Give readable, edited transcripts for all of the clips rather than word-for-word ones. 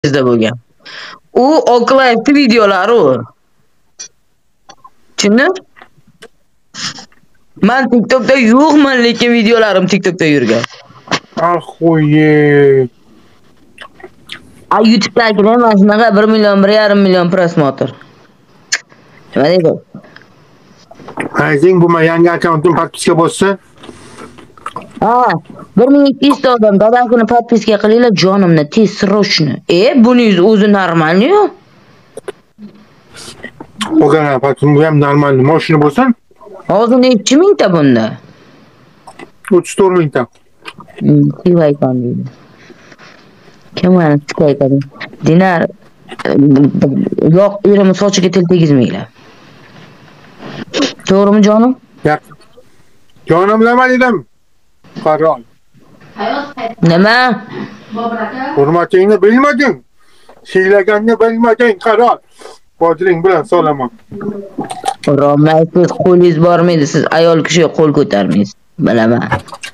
bizda bo'lgan. U Oaklife videolari u. Tushunding? Men TikTokda yo'qman, lekin videolarim TikTokda yurgan. Ahoye. YouTube'dagilar mana shunaqa 1 million, 1,5 million prosmotr. Nima deydi? Ayting bu yangi akkauntim podpiska bo'lsin. Ha, 1200 ta odam dadasini podpiska qilinglar jonimni, tez srochni. Buningiz o'zi normalmi-yu? O'gana patron bu ham normal. Mashina bo'lsin. Hozir necha mingta bunda? 34 mingta. Kivaykan deydi. Kim mana kivaykan? Dinar yo'q, erim sochiga til tegizmanglar. To'g'rimi jonim? Yo'q. Jonim nima dedim? Qaror. Nima? Hurmatingni bilmading. Siylaganni bilmading, qaror. Bodring bilan solaman. Romaysiz, qo'lingiz bormaydi, siz ayol kishiga qo'l ko'tarmaysiz. Bilaman.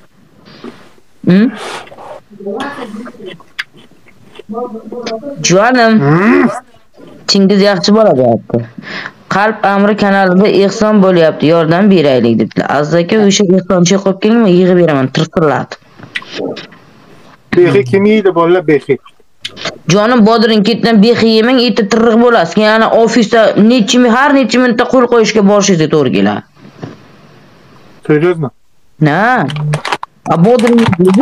Jonim. Chingiz yaxshi bo'ladi deyapti. Qalb amri kanalida ehson bo'lyapti, yordam beraylik debdilar. Azdaka o'sha ehsonchi qo'yib kelingmi, yig'ib beraman, tirqirlatib. Behi kim yeydi bolalar behi? Jonim Bodring ketdan behi yemang, eti tirriq bo'lasiz. Yana ofisda har necha minutda qo'l qo'yishga borishingizga to'g'ri keladi. Söylüyorsun. Na. Bodring bu.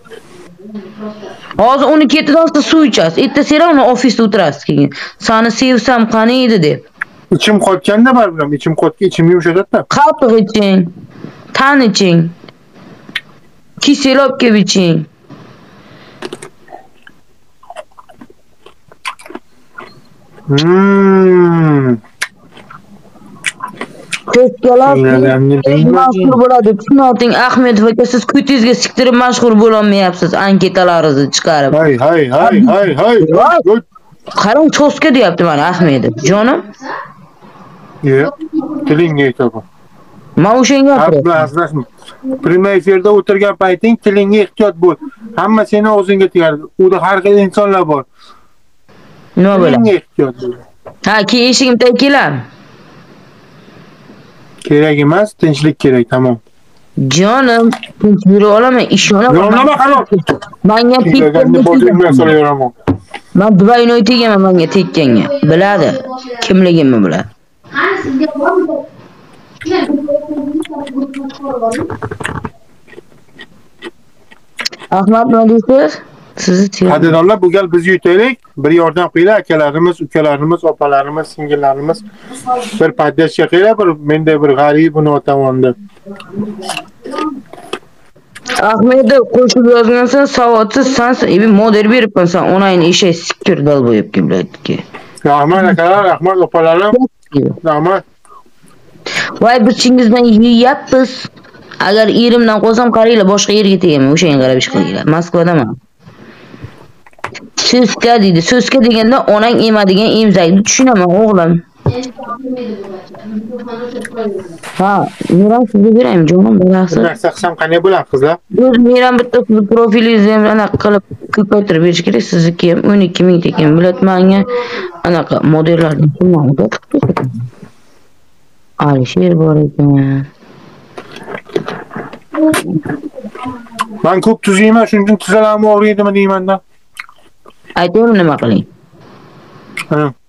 Hozir uni ketidan suv ichasiz. Ertasiga uni ofisda o'tirasiz keyin. Sani sevsam qani edi deb. İçim qotganda barbiram, içim qotga içim yumshadadi. Qaltiq iching. Tan iching. Kiselab kelib iching. Ko'kkalar mashhur bo'ladi. Tushunting, Ahmedov aka, siz ko'tingizga siktirib mashhur bo'lolmayapsiz anketalaringizni chiqarib. Hay. Qarang, cho'ska deyapti mana Ahmedov. Jonim? Yo'q, tilingga aytaman. Men o'shanga gapiryapman. Premyer efirda o'tirgan payting tilingga ehtiyot bo'l. Hamma seni o'zingga tegadi. U da har xil insonlar bor. Nima bo'ladi? Tilingga ehtiyot bo'l. Ha, keyin eshigimda kelam. Kerak emas, tinchlik kerak, tamam. Jonim, tinch yura olaman, ishonaman. Yo'qlama qaror. Menga tekkan. Men Dubayni o'ytegaman menga tekkanga. Biladi. Kimligimni biladi. Qani sizga bormi? Ahmad nima deysiz? Sizni Qadrdonlar, bu gal biz yutaylik. Bir yordam qilinglar, akalarimiz, ukalarimiz, opalarimiz, singillarimiz. Bir podдержка qilinglar, bir menda bir g'arib uni otamonda. Ahmedov qo'shib yozgansan, savodsiz sensan, model beribsan, onayni ishga sikir dal bo'yib kelibdi. Rahmat akalar, rahmat opalarim. Rahmat. Voy, biz chingizdan yeyapmiz. Agar erimdan qo'sam qaranglar, boshqa yerga tegaman, o'shanga qarab ish qilinglar. Moskvadaman. So'zga deydi. So'zga deganda onang emadigan emzakni tushunaman, o'g'lim. Ha, meram sizga beraymi, jonim, bilasiz? Narsa qilsam qanday bo'ladi, qizlar? O'z meram bitta profilingizni ham anaqa qilib ko'paytirib berish kerak. Sizniki ham 12 ming tekin bilet menga anaqa modellarni pullarni Alisher bor ekan. Men ko'p tuz yeyman, shuning uchun tizalarni og'riydimi deymanda. Aytaymi nima qiling? Ha.